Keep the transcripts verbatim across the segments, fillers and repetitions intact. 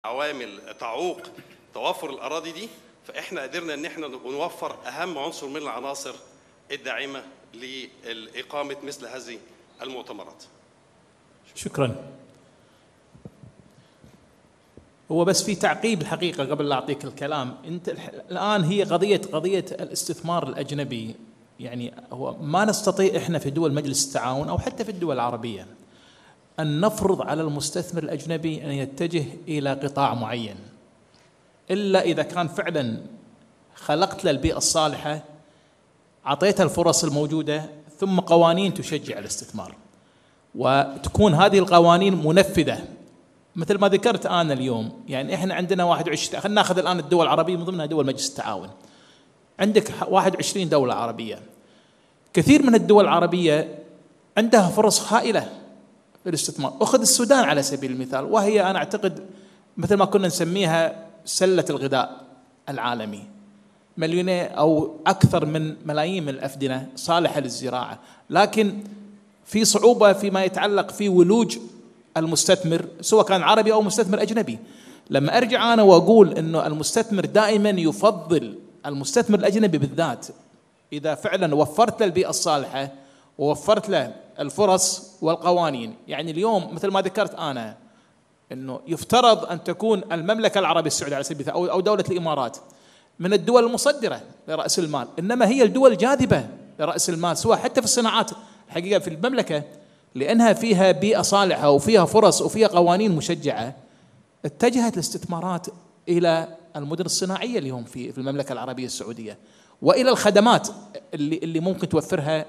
عوامل تعوق توفر الأراضي دي، فإحنا قدرنا إن إحنا نوفر أهم عنصر من العناصر الداعمة لإقامة مثل هذه المؤتمرات. شكرا. هو بس في تعقيب الحقيقة قبل لا أعطيك الكلام. أنت الآن هي قضية قضية الاستثمار الأجنبي، يعني هو ما نستطيع إحنا في دول مجلس التعاون أو حتى في الدول العربية أن نفرض على المستثمر الأجنبي أن يتجه إلى قطاع معين، إلا إذا كان فعلا خلقت له البيئة الصالحة، أعطيته الفرص الموجودة، ثم قوانين تشجع الاستثمار، وتكون هذه القوانين منفذة. مثل ما ذكرت أنا اليوم، يعني إحنا عندنا واحد وعشرين، خلينا ناخذ الآن الدول العربية من ضمنها دول مجلس التعاون، عندك واحد وعشرين دولة عربية. كثير من الدول العربية عندها فرص هائلة في الاستثمار. أخذ السودان على سبيل المثال، وهي أنا أعتقد مثل ما كنا نسميها سلة الغذاء العالمي، مليونين أو أكثر من ملايين من الأفدنة صالحة للزراعة، لكن في صعوبة فيما يتعلق في ولوج المستثمر سواء كان عربي أو مستثمر أجنبي. لما أرجع أنا وأقول أنه المستثمر دائما يفضل المستثمر الأجنبي بالذات إذا فعلا وفرت له البيئة الصالحة ووفرت له الفرص والقوانين. يعني اليوم مثل ما ذكرت أنا أنه يفترض أن تكون المملكة العربية السعودية على سبيل المثال أو دولة الإمارات من الدول المصدرة لرأس المال، إنما هي الدول الجاذبة لرأس المال سواء حتى في الصناعات. الحقيقة في المملكة لأنها فيها بيئة صالحة وفيها فرص وفيها قوانين مشجعة، اتجهت الاستثمارات إلى المدن الصناعية اليوم في في المملكة العربية السعودية، وإلى الخدمات اللي اللي ممكن توفرها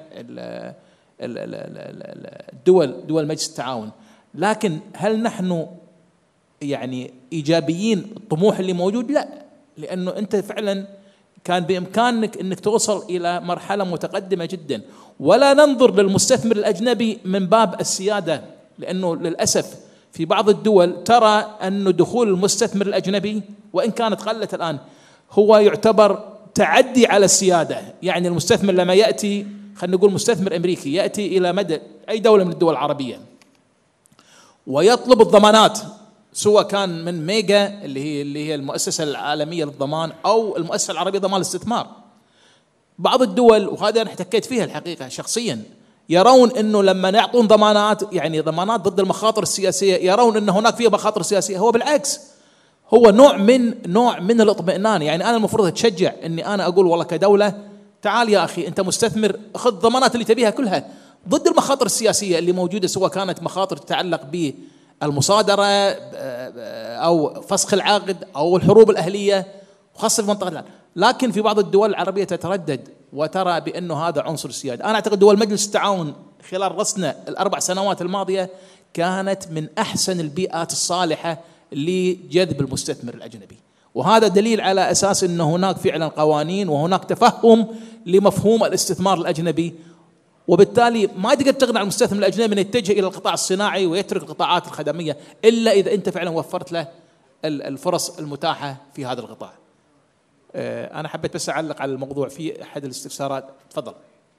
الدول دول مجلس التعاون. لكن هل نحن يعني إيجابيين الطموح اللي موجود؟ لا، لأنه أنت فعلا كان بإمكانك أنك توصل إلى مرحلة متقدمة جدا. ولا ننظر للمستثمر الأجنبي من باب السيادة، لأنه للأسف في بعض الدول ترى أن دخول المستثمر الأجنبي وإن كانت قلت الآن هو يعتبر تعدي على السيادة. يعني المستثمر لما يأتي، خلينا نقول مستثمر أمريكي يأتي إلى مدى أي دولة من الدول العربية ويطلب الضمانات، سواء كان من ميجا اللي هي اللي هي المؤسسة العالمية للضمان أو المؤسسة العربية لضمان الاستثمار، بعض الدول وهذا أنا احتكيت فيها الحقيقة شخصيا يرون أنه لما يعطون ضمانات، يعني ضمانات ضد المخاطر السياسية، يرون أن هناك فيها مخاطر سياسية. هو بالعكس، هو نوع من نوع من الاطمئنان. يعني أنا المفروض أتشجع أني أنا أقول والله كدولة تعال يا أخي أنت مستثمر، خذ الضمانات اللي تبيها كلها ضد المخاطر السياسية اللي موجودة، سواء كانت مخاطر تتعلق بالمصادرة أو فسخ العقد أو الحروب الأهلية، وخاصة في منطقة الآن. لكن في بعض الدول العربية تتردد وترى بأنه هذا عنصر سيادة. أنا أعتقد دول مجلس التعاون خلال رصنا الأربع سنوات الماضية كانت من أحسن البيئات الصالحة لجذب المستثمر الأجنبي، وهذا دليل على أساس أن هناك فعلا قوانين وهناك تفهم لمفهوم الاستثمار الأجنبي. وبالتالي ما تقدر تقنع المستثمر الأجنبي أن يتجه إلى القطاع الصناعي ويترك القطاعات الخدمية إلا إذا أنت فعلا وفرت له الفرص المتاحة في هذا القطاع. أنا حبيت بس أعلق على الموضوع في أحد الاستفسارات. تفضل.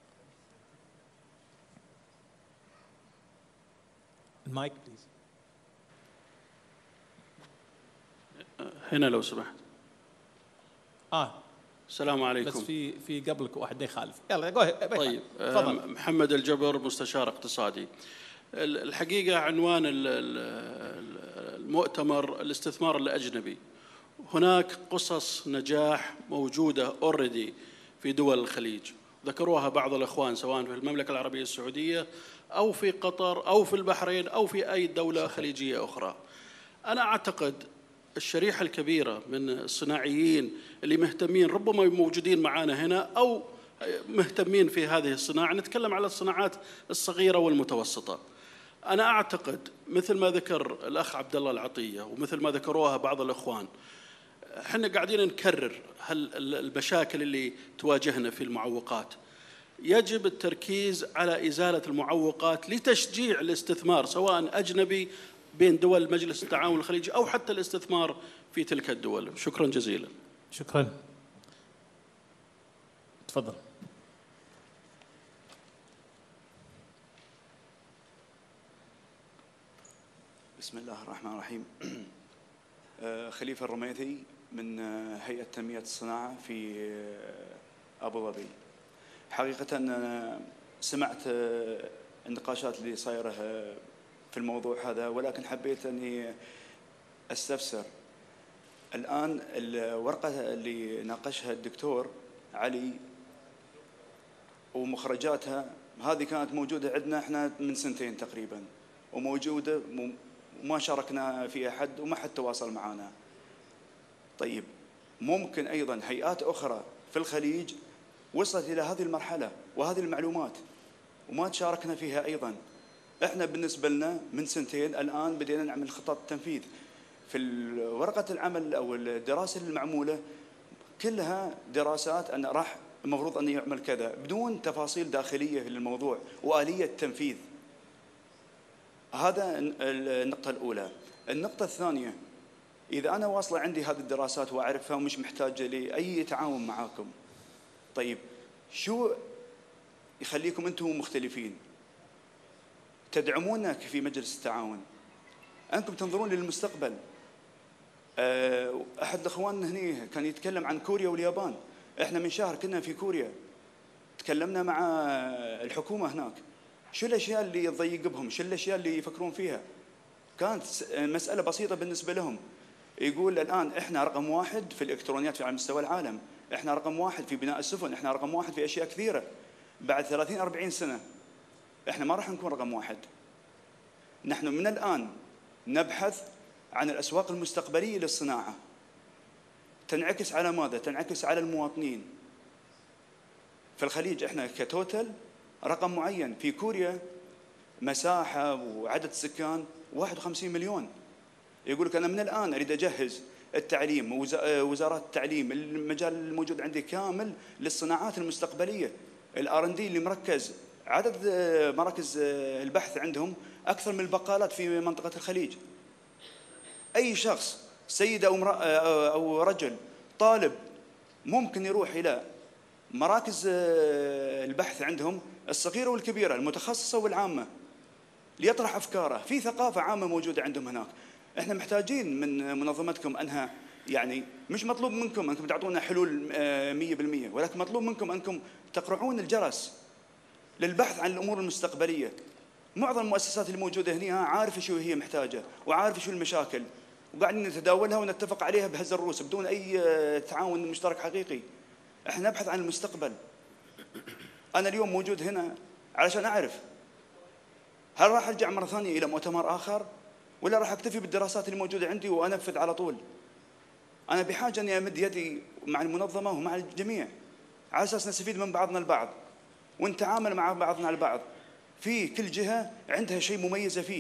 المايك بليز. هنا لو سمحت. آه السلام عليكم. بس في في قبلك واحد يخالف. يلا قول. طيب. تفضل. محمد الجبر، مستشار اقتصادي. الحقيقة عنوان المؤتمر الاستثمار الأجنبي. هناك قصص نجاح موجودة أوريدي في دول الخليج، ذكروها بعض الأخوان سواء في المملكة العربية السعودية أو في قطر أو في البحرين أو في أي دولة خليجية أخرى. أنا أعتقد الشريحة الكبيرة من الصناعيين اللي مهتمين ربما موجودين معنا هنا أو مهتمين في هذه الصناعة، نتكلم على الصناعات الصغيرة والمتوسطة. أنا أعتقد مثل ما ذكر الأخ عبد الله العطية ومثل ما ذكروها بعض الأخوان، احنا قاعدين نكرر هل المشاكل اللي تواجهنا في المعوقات. يجب التركيز على إزالة المعوقات لتشجيع الاستثمار سواء أجنبي بين دول مجلس التعاون الخليجي أو حتى الاستثمار في تلك الدول. شكرا جزيلا. شكرا. تفضل. بسم الله الرحمن الرحيم. خليفة الرميثي من هيئة تنمية الصناعة في أبو ظبي. حقيقة أنا سمعت النقاشات اللي صايرة في الموضوع هذا، ولكن حبيت أني أستفسر. الآن الورقة اللي ناقشها الدكتور علي ومخرجاتها هذه كانت موجودة عندنا احنا من سنتين تقريبا، وموجودة وما شاركنا فيها حد وما حد تواصل معنا. طيب ممكن أيضا هيئات أخرى في الخليج وصلت إلى هذه المرحلة وهذه المعلومات وما تشاركنا فيها أيضا. احنا بالنسبة لنا من سنتين الآن بدينا نعمل خطط تنفيذ. في ورقة العمل أو الدراسة المعمولة كلها دراسات أن راح المفروض أن يعمل كذا بدون تفاصيل داخلية للموضوع وآلية تنفيذ. هذا النقطة الأولى. النقطة الثانية، إذا أنا واصلة عندي هذه الدراسات وأعرفها ومش محتاجة لأي تعاون معاكم، طيب شو يخليكم أنتم مختلفين تدعمونا في مجلس التعاون؟ أنكم تنظرون للمستقبل. أحد الأخوان هنا كان يتكلم عن كوريا واليابان. إحنا من شهر كنا في كوريا، تكلمنا مع الحكومة هناك. شو الأشياء اللي تضيق بهم؟ شو الأشياء اللي يفكرون فيها؟ كانت مسألة بسيطة بالنسبة لهم. يقول الآن إحنا رقم واحد في الإلكترونيات على مستوى العالم، إحنا رقم واحد في بناء السفن، إحنا رقم واحد في أشياء كثيرة. بعد ثلاثين أربعين سنة إحنا ما راح نكون رقم واحد. نحن من الآن نبحث عن الأسواق المستقبلية للصناعة، تنعكس على ماذا؟ تنعكس على المواطنين. في الخليج إحنا كتوتل رقم معين. في كوريا مساحة وعدد سكان واحد وخمسين مليون. يقول لك أنا من الآن أريد أجهز التعليم، وزارات التعليم، المجال الموجود عندي كامل للصناعات المستقبلية. الار ان دي اللي مركز، عدد مراكز البحث عندهم أكثر من البقالات في منطقة الخليج. أي شخص سيدة أو امرأة أو رجل طالب ممكن يروح إلى مراكز البحث عندهم الصغيرة والكبيرة، المتخصصة والعامة، ليطرح أفكاره. في ثقافة عامة موجودة عندهم هناك. إحنا محتاجين من منظمتكم أنها يعني مش مطلوب منكم أنكم تعطونا حلول مية بالمية، ولكن مطلوب منكم أنكم تقرعون الجرس للبحث عن الأمور المستقبلية. معظم المؤسسات الموجودة هنا عارفة شو هي محتاجة وعارفة شو المشاكل، وقاعدين نتداولها ونتفق عليها بهز الروس بدون أي تعاون مشترك حقيقي. إحنا نبحث عن المستقبل. أنا اليوم موجود هنا علشان أعرف هل راح أرجع مرة ثانية إلى مؤتمر آخر ولا راح أكتفي بالدراسات اللي موجودة عندي وأنفذ على طول. أنا بحاجة أني أمد يدي مع المنظمة ومع الجميع على أساس نستفيد من بعضنا البعض ونتعامل مع بعضنا البعض. في كل جهة عندها شيء مميزة فيه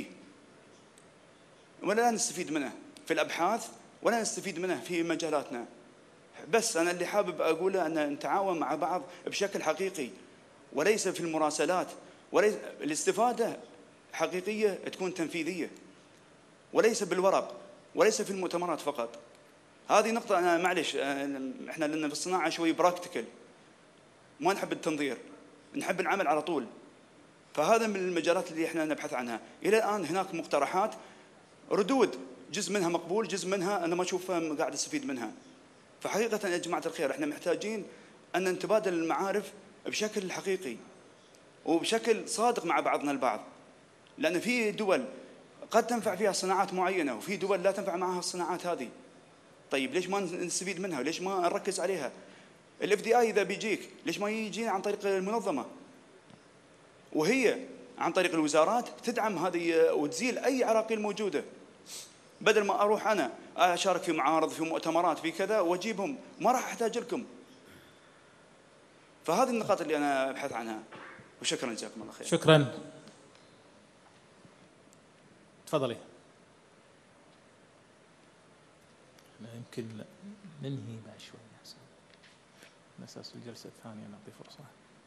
ولا نستفيد منه في الأبحاث ولا نستفيد منه في مجالاتنا. بس أنا اللي حابب أقوله أن نتعاون مع بعض بشكل حقيقي وليس في المراسلات، وليس الاستفادة حقيقية تكون تنفيذية وليس بالورق وليس في المؤتمرات فقط. هذه نقطة أنا معلش إحنا لأن في الصناعة شوي براكتيكال، ما نحب التنظير، نحب العمل على طول. فهذا من المجالات اللي إحنا نبحث عنها. إلى الآن هناك مقترحات، ردود جزء منها مقبول، جزء منها أنا ما أشوفها قاعد أستفيد منها. فحقيقة يا جماعة الخير إحنا محتاجين أن نتبادل المعارف بشكل حقيقي وبشكل صادق مع بعضنا البعض، لأن في دول قد تنفع فيها صناعات معينة وفي دول لا تنفع معها الصناعات هذه. طيب ليش ما نستفيد منها وليش ما نركز عليها؟ الاف دي اي إذا بيجيك ليش ما يجي عن طريق المنظمة وهي عن طريق الوزارات تدعم هذه وتزيل أي عراقيل موجودة، بدل ما أروح أنا أشارك في معارض في مؤتمرات في كذا وأجيبهم ما راح أحتاج لكم. فهذه النقاط اللي أنا أبحث عنها. وشكرا جزاكم الله خير. شكرا. تفضلي. يمكن ننهي بعد شوي على أساس الجلسة الثانية نعطي فرصة.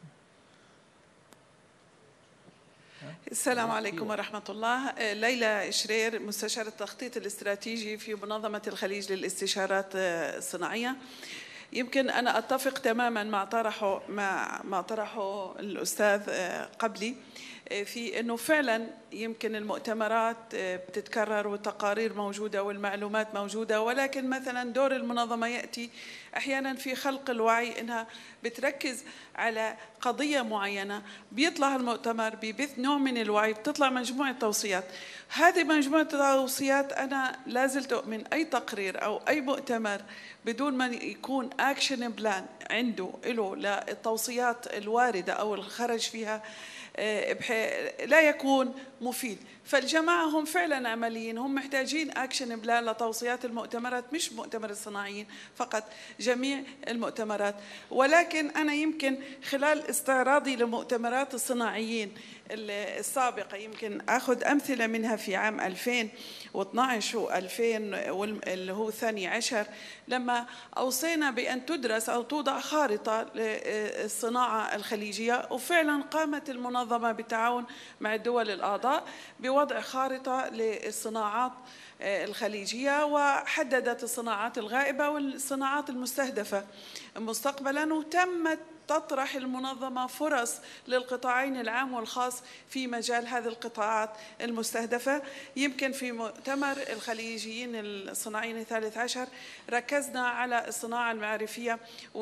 السلام عليكم ورحمة الله. ليلى شرير، مستشار التخطيط الاستراتيجي في منظمة الخليج للاستشارات الصناعية. يمكن أنا أتفق تماما مع طرحه مع ما طرحه الأستاذ قبلي. في أنه فعلا يمكن المؤتمرات بتتكرر والتقارير موجودة والمعلومات موجودة، ولكن مثلا دور المنظمة يأتي أحيانا في خلق الوعي، أنها بتركز على قضية معينة، بيطلع المؤتمر بيبث نوع من الوعي، بتطلع مجموعة توصيات. هذه مجموعة التوصيات أنا لازلت أؤمن أي تقرير أو أي مؤتمر بدون ما يكون أكشن بلان عنده له للتوصيات الواردة أو الخرج فيها لا يكون مفيد. فالجماعة هم فعلا عمليين، هم محتاجين أكشن بلان لتوصيات المؤتمرات، مش مؤتمر الصناعيين فقط، جميع المؤتمرات. ولكن أنا يمكن خلال استعراضي لمؤتمرات الصناعيين السابقة يمكن أخذ أمثلة منها في عام ألفين واثناشر وألفين اللي هو ثاني عشر، لما أوصينا بأن تدرس أو توضع خارطة للصناعة الخليجية، وفعلا قامت المنظمة بالتعاون مع الدول الأعضاء بوضع خارطة للصناعات الخليجية، وحددت الصناعات الغائبة والصناعات المستهدفة مستقبلا، وتمت تطرح المنظمة فرص للقطاعين العام والخاص في مجال هذه القطاعات المستهدفة. يمكن في مؤتمر الخليجيين الصناعيين الثالث عشر ركزنا على الصناعة المعرفية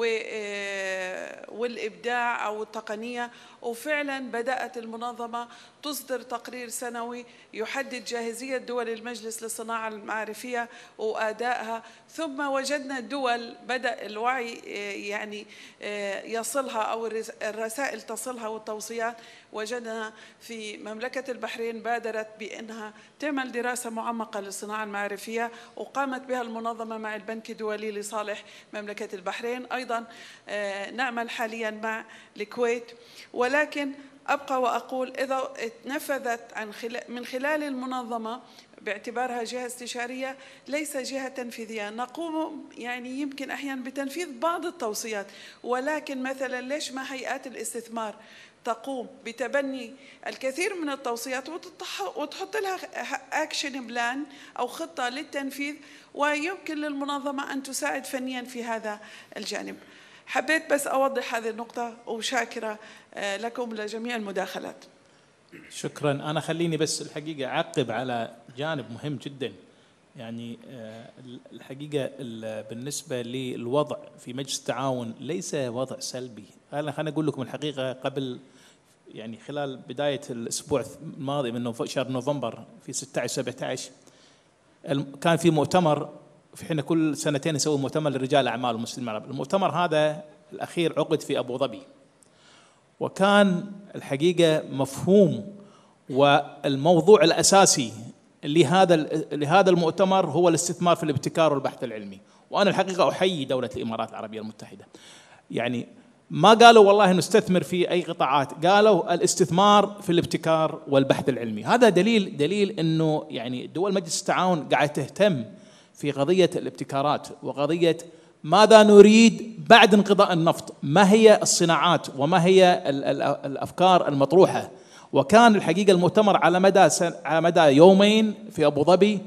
والإبداع أو التقنية، وفعلا بدأت المنظمة تصدر تقرير سنوي يحدد جاهزية دول المجلس للصناعة المعرفية وأدائها. ثم وجدنا دول بدأ الوعي يعني يصلها أو الرسائل تصلها والتوصيات. وجدنا في مملكة البحرين بادرت بأنها تعمل دراسة معمقة للصناعة المعرفية، وقامت بها المنظمة مع البنك الدولي لصالح مملكة البحرين. أيضا نعمل حاليا مع الكويت. ولكن أبقى وأقول إذا نفذت عن خلال من خلال المنظمة باعتبارها جهة استشارية ليس جهة تنفيذية، نقوم يعني يمكن أحيانا بتنفيذ بعض التوصيات، ولكن مثلا ليش ما هيئات الاستثمار تقوم بتبني الكثير من التوصيات وتحط لها أكشن بلان أو خطة للتنفيذ، ويمكن للمنظمة أن تساعد فنيا في هذا الجانب. حبيت بس أوضح هذه النقطة، وشاكرة لكم لجميع المداخلات. شكرا. أنا خليني بس الحقيقة أعقب على جانب مهم جدا. يعني الحقيقة بالنسبة للوضع في مجلس التعاون ليس وضع سلبي. أنا خليني أقول لكم الحقيقة، قبل يعني خلال بداية الأسبوع الماضي من شهر نوفمبر في ستة عشر سبعة عشر كان في مؤتمر، في حين كل سنتين نسوي مؤتمر لرجال الأعمال والمسلمين العرب. المؤتمر هذا الأخير عقد في أبو ظبي، وكان الحقيقة مفهوم والموضوع الأساسي لهذا لهذا المؤتمر هو الاستثمار في الابتكار والبحث العلمي. وأنا الحقيقة أحيي دولة الإمارات العربية المتحدة، يعني ما قالوا والله نستثمر في أي قطاعات، قالوا الاستثمار في الابتكار والبحث العلمي. هذا دليل دليل إنه يعني دول مجلس التعاون قاعدة تهتم في قضية الابتكارات وقضية ماذا نريد بعد انقضاء النفط، ما هي الصناعات وما هي الأفكار المطروحة. وكان الحقيقة المؤتمر على مدى على مدى يومين في أبو ظبي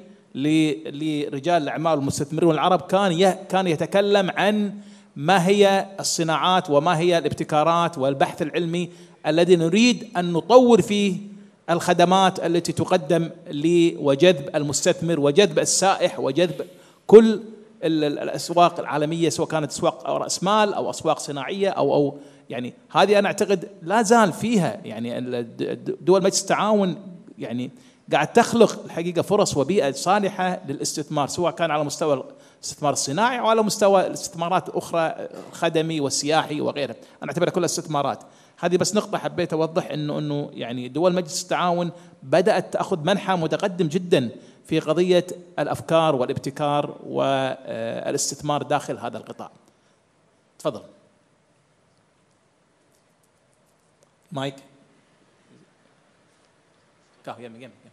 لرجال الأعمال والمستثمرون العرب، كان كان يتكلم عن ما هي الصناعات وما هي الابتكارات والبحث العلمي الذي نريد أن نطور فيه الخدمات التي تقدم لي وجذب المستثمر وجذب السائح وجذب كل الأسواق العالمية، سواء كانت أسواق رأس مال أو أسواق صناعية أو أو يعني هذه أنا أعتقد لا زال فيها يعني دول مجلس التعاون يعني قاعد تخلق الحقيقة فرص وبيئة صالحة للاستثمار، سواء كان على مستوى الاستثمار الصناعي أو على مستوى الاستثمارات الأخرى الخدمي والسياحي وغيرها. أنا أعتبرها كلها استثمارات. هذه بس نقطة حبيت أوضح إنه إنه يعني دول مجلس التعاون بدأت تأخذ منحى متقدم جدا في قضية الأفكار والابتكار والاستثمار داخل هذا القطاع. تفضل مايك. كاهو يمي يمي.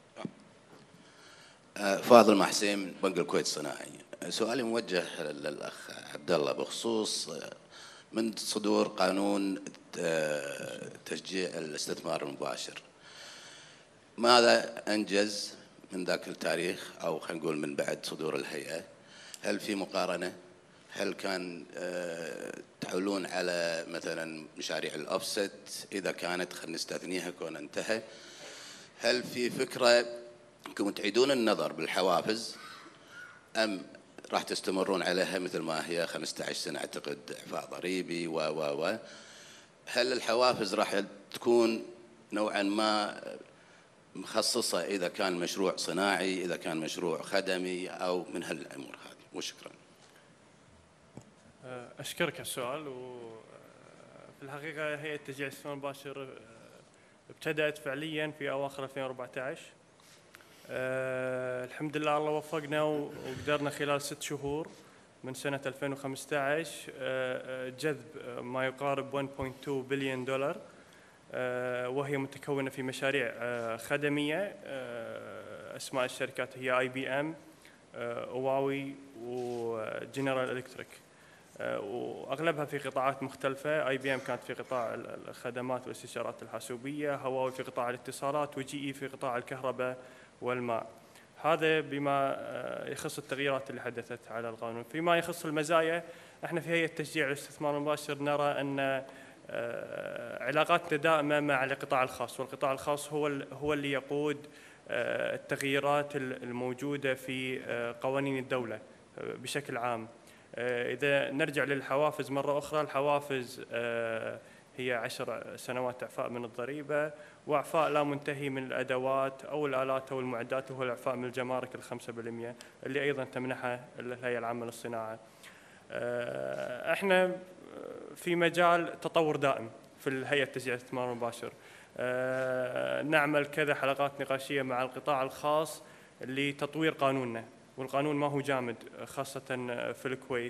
فاضل محسين، بنك الكويت الصناعي. سؤالي موجه للأخ عبد الله بخصوص من صدور قانون تشجيع الاستثمار المباشر، ماذا أنجز من ذاك التاريخ أو خلينا نقول من بعد صدور الهيئة؟ هل في مقارنة؟ هل كان آه، تحولون على مثلا مشاريع الأوفست؟ إذا كانت خلينا نستثنيها كون انتهى، هل في فكرة انكم تعيدون النظر بالحوافز أم راح تستمرون عليها مثل ما هي خمسة عشر سنة أعتقد إعفاء ضريبي و و و هل الحوافز راح تكون نوعا ما مخصصة إذا كان مشروع صناعي، إذا كان مشروع خدمي، أو من هالأمور هذه؟ وشكرا. أشكرك على السؤال. وفي الحقيقة هيئة تشجيع الاستثمار المباشر ابتدأت فعليا في أواخر ألفين وأربعة عشر. أه الحمد لله الله وفقنا وقدرنا خلال ست شهور من سنة ألفين وخمسة عشر أه جذب ما يقارب واحد فاصلة اثنين بليون دولار، أه وهي متكونة في مشاريع أه خدمية. أه أسماء الشركات هي آي بي إم، هواوي، وجنرال إلكتريك، واغلبها في قطاعات مختلفه. اي بي ام كانت في قطاع الخدمات والاستشارات الحاسوبيه، هواوي في قطاع الاتصالات، وجي اي في قطاع الكهرباء والماء. هذا بما يخص التغييرات اللي حدثت على القانون. فيما يخص المزايا، احنا في هيئه تشجيع الاستثمار المباشر نرى ان علاقاتنا دائمه مع القطاع الخاص، والقطاع الخاص هو هو اللي يقود التغييرات الموجوده في قوانين الدوله بشكل عام. إذا نرجع للحوافز مرة أخرى، الحوافز هي عشر سنوات إعفاء من الضريبة، وإعفاء لا منتهي من الأدوات أو الآلات أو المعدات، وهو الإعفاء من الجمارك الخمسة بالمئة اللي أيضا تمنحها الهيئة العامة للصناعة. إحنا في مجال تطور دائم في الهيئة تشجيع الاستثمار المباشر. نعمل كذا حلقات نقاشية مع القطاع الخاص لتطوير قانوننا، والقانون ما هو جامد خاصة في الكويت.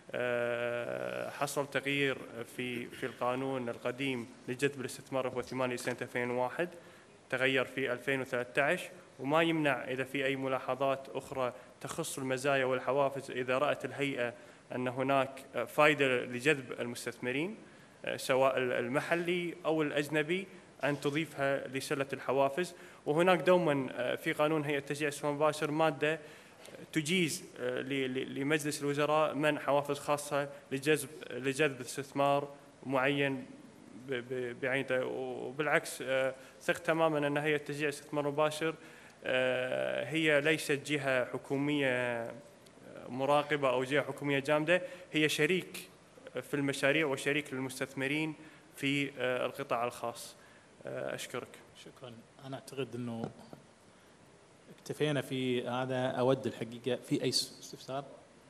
حصل تغيير في في القانون القديم لجذب الاستثمار هو ثمانية سنة ألفين وواحد، تغير في ألفين وثلاثة عشر، وما يمنع إذا في أي ملاحظات أخرى تخص المزايا والحوافز إذا رأت الهيئة أن هناك فائدة لجذب المستثمرين سواء المحلي أو الأجنبي أن تضيفها لسلة الحوافز. وهناك دوما في قانون هيئة تشجيع الاستثمار المباشر مادة تجيز لمجلس الوزراء منح حوافز خاصة لجذب لجذب استثمار معين بعينه. وبالعكس ثق تماما أن هيئة تشجيع الاستثمار المباشر هي ليست جهة حكومية مراقبة أو جهة حكومية جامدة، هي شريك في المشاريع وشريك للمستثمرين في القطاع الخاص. أشكرك. شكرا. أنا أعتقد أنه اكتفينا في هذا. أود الحقيقة في أي استفسار؟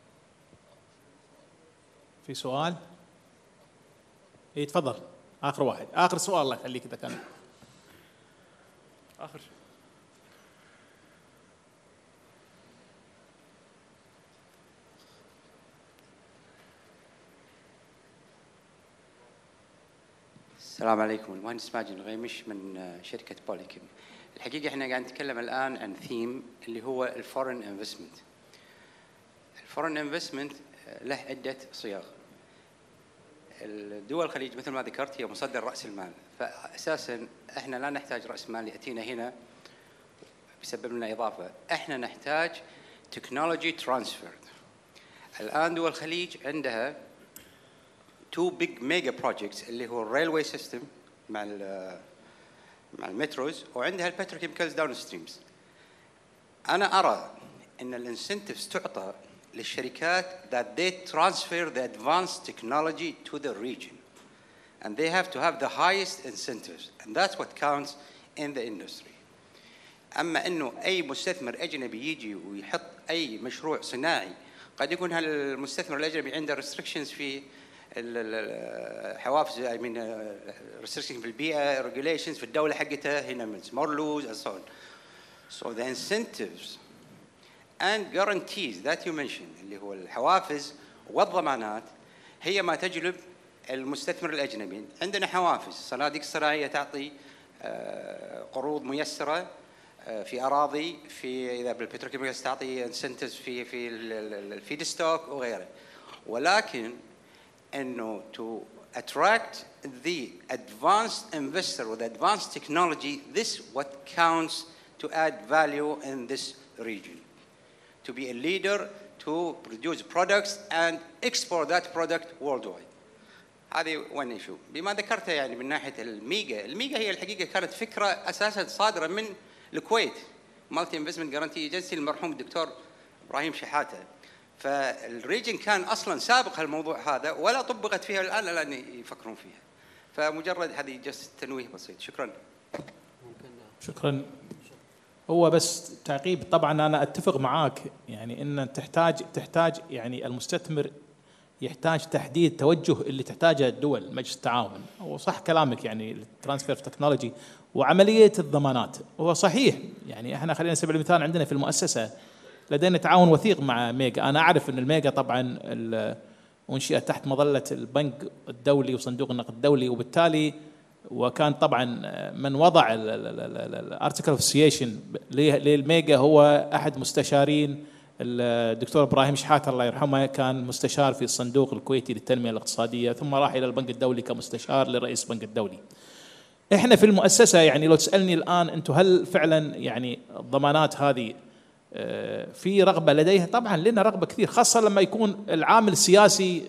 في سؤال؟ إيه تفضل. آخر واحد، آخر سؤال الله يخليك إذا كان آخر شيء. السلام عليكم. المهندس ماجد الغيمش من شركة بوليكيم. الحقيقة احنا قاعد نتكلم الآن عن ثيم اللي هو الفورن انفستمنت. الفورن انفستمنت له عدة صيغ. الدول الخليج مثل ما ذكرت هي مصدر رأس المال، فأساسا احنا لا نحتاج رأس مال يأتينا هنا بيسبب لنا إضافة، احنا نحتاج تكنولوجي ترانسفير. الآن دول الخليج عندها تو بيج ميجا بروجكتس اللي هو الريلوي سيستم مع مع المتروز، وعندها البتروكيميكالز داون ستريمز. انا ارى ان الانسنتفز تعطى للشركات that they transfer the advanced technology to the region and they have to have the highest incentives and that's what counts in the industry. اما انه اي مستثمر اجنبي يجي ويحط اي مشروع صناعي، قد يكون هالمستثمر الاجنبي عنده restrictions في الحوافز، I mean restrictions في البيئة، regulations في الدولة حقتها هنا more laws and so on. So the incentives and guarantees that you mentioned اللي هو الحوافز والضمانات هي ما تجلب المستثمر الأجنبي. عندنا حوافز، صناديق الصناعية تعطي قروض ميسرة في أراضي، في إذا بالبتروكيميكالز تعطي incentives في في الفيد ستوك وغيره. ولكن انه to attract the advanced investor with advanced technology, this what counts to add value in this region. To be a leader, to to produce products and export that product worldwide. هذه one issue. بما ذكرته يعني من ناحية الميجا، الميجا هي الحقيقة كانت فكرة أساسا صادرة من الكويت، مالتي انفستمنت جارانتي ايجنسي المرحوم الدكتور إبراهيم شحاتة. فالريجن كان أصلا سابق هالموضوع هذا ولا طبقت فيها الآن لأن يفكرون فيها. فمجرد هذه جست تنويه بسيط. شكرا. شكرا. هو بس تعقيب، طبعا أنا أتفق معاك يعني إن تحتاج تحتاج يعني المستثمر يحتاج تحديد توجه اللي تحتاجه الدول مجلس التعاون. وصح كلامك يعني الترانسفير تكنولوجي وعملية الضمانات. هو صحيح يعني احنا خلينا نسبب المثال عندنا في المؤسسة لدينا تعاون وثيق مع ميجا. أنا أعرف أن الميجا طبعا أنشئت تحت مظلة البنك الدولي وصندوق النقد الدولي، وبالتالي وكان طبعا من وضع الارتكل اوف اسوسيشن للميجا هو أحد مستشارين الدكتور إبراهيم شحاتة الله يرحمه، كان مستشار في الصندوق الكويتي للتنمية الاقتصادية ثم راح إلى البنك الدولي كمستشار لرئيس البنك الدولي. إحنا في المؤسسة يعني لو تسألني الآن أنتم هل فعلا يعني الضمانات هذه في رغبة لديها؟ طبعا لنا رغبة كثير، خاصة لما يكون العامل السياسي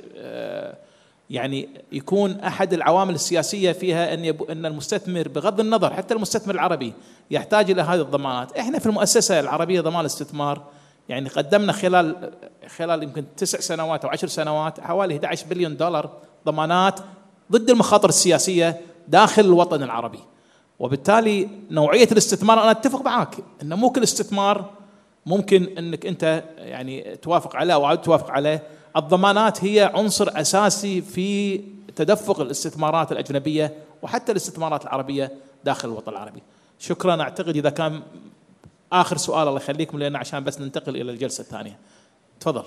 يعني يكون أحد العوامل السياسية فيها أن أن المستثمر بغض النظر حتى المستثمر العربي يحتاج إلى هذه الضمانات. إحنا في المؤسسة العربية ضمان الاستثمار يعني قدمنا خلال خلال يمكن تسع سنوات أو عشر سنوات حوالي أحد عشر بليون دولار ضمانات ضد المخاطر السياسية داخل الوطن العربي. وبالتالي نوعية الاستثمار أنا أتفق معك أن مو كل استثمار ممكن أنك أنت يعني توافق عليه أو توافق عليه. الضمانات هي عنصر أساسي في تدفق الاستثمارات الأجنبية وحتى الاستثمارات العربية داخل الوطن العربي. شكرا. أعتقد إذا كان آخر سؤال الله يخليكم لنا عشان بس ننتقل إلى الجلسة الثانية. تفضل.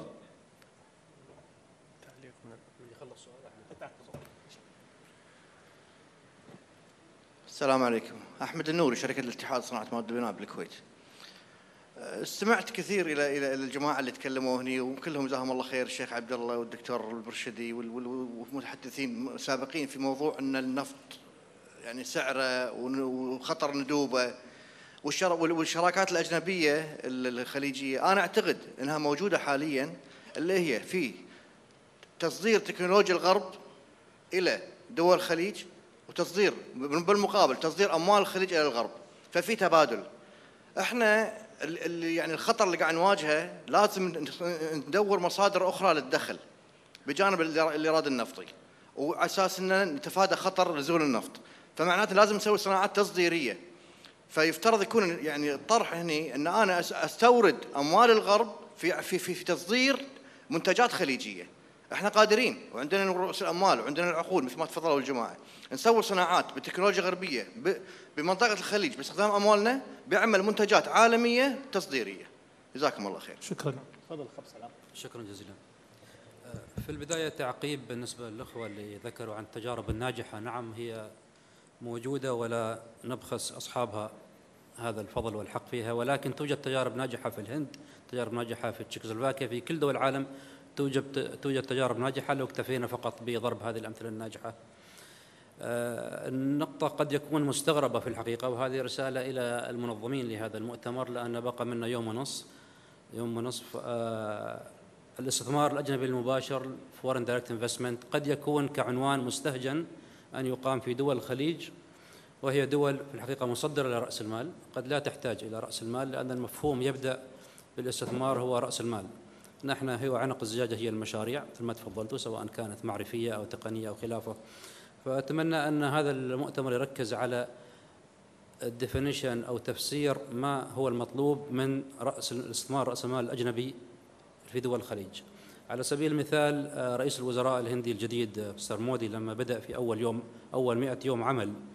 السلام عليكم. أحمد النوري، شركة الاتحاد صناعة مواد البناء بالكويت. استمعت كثير إلى إلى الجماعة اللي تكلموا هني وكلهم جزاهم الله خير، الشيخ عبد الله والدكتور المرشدي والمتحدثين سابقين في موضوع أن النفط يعني سعره وخطر ندوبه والشراكات الأجنبية الخليجية. أنا أعتقد أنها موجودة حاليا اللي هي في تصدير تكنولوجيا الغرب إلى دول الخليج وتصدير بالمقابل تصدير أموال الخليج إلى الغرب، ففي تبادل. احنا اللي يعني الخطر اللي قاعد نواجهه لازم ندور مصادر أخرى للدخل بجانب الإيراد النفطي وعلى أساس أن نتفادى خطر نزول النفط. فمعناته لازم نسوي صناعات تصديرية. فيفترض يكون يعني الطرح هني أن أنا أستورد أموال الغرب في في في تصدير منتجات خليجية. احنا قادرين وعندنا رؤوس الأموال وعندنا العقول مثل ما تفضلوا الجماعة، نسوي صناعات بتكنولوجيا غربية بمنطقة الخليج باستخدام أموالنا بعمل منتجات عالمية تصديرية. جزاكم الله خير. شكرا. تفضل خمس سلام. شكرا جزيلا. في البداية تعقيب بالنسبة للأخوة اللي ذكروا عن التجارب الناجحة. نعم هي موجودة ولا نبخس أصحابها هذا الفضل والحق فيها، ولكن توجد تجارب ناجحة في الهند، تجارب ناجحة في تشيكوسلوفاكيا، في كل دول العالم توجد توجد تجارب ناجحة لو اكتفينا فقط بضرب هذه الأمثلة الناجحة. النقطة قد يكون مستغربة في الحقيقة، وهذه رسالة إلى المنظمين لهذا المؤتمر لأن بقى منا يوم ونصف يوم ونصف الاستثمار الأجنبي المباشر Foreign Direct Investment قد يكون كعنوان مستهجن أن يقام في دول الخليج، وهي دول في الحقيقة مصدرة لرأس المال، قد لا تحتاج إلى رأس المال لأن المفهوم يبدأ بالاستثمار هو رأس المال. نحن هو عنق الزجاجة هي المشاريع مثل ما تفضلتوا سواء كانت معرفية أو تقنية أو خلافه. فأتمنى أن هذا المؤتمر يركز على الديفينيشن أو تفسير ما هو المطلوب من رأس الاستثمار رأس المال الأجنبي في دول الخليج. على سبيل المثال رئيس الوزراء الهندي الجديد مستر مودي لما بدأ في أول يوم أول مئة يوم عمل